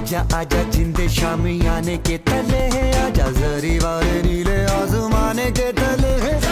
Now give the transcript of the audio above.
आजा आजा जिंदे शामी आने के तले है, आजा जरी वाले नीले आसमाने के तले है।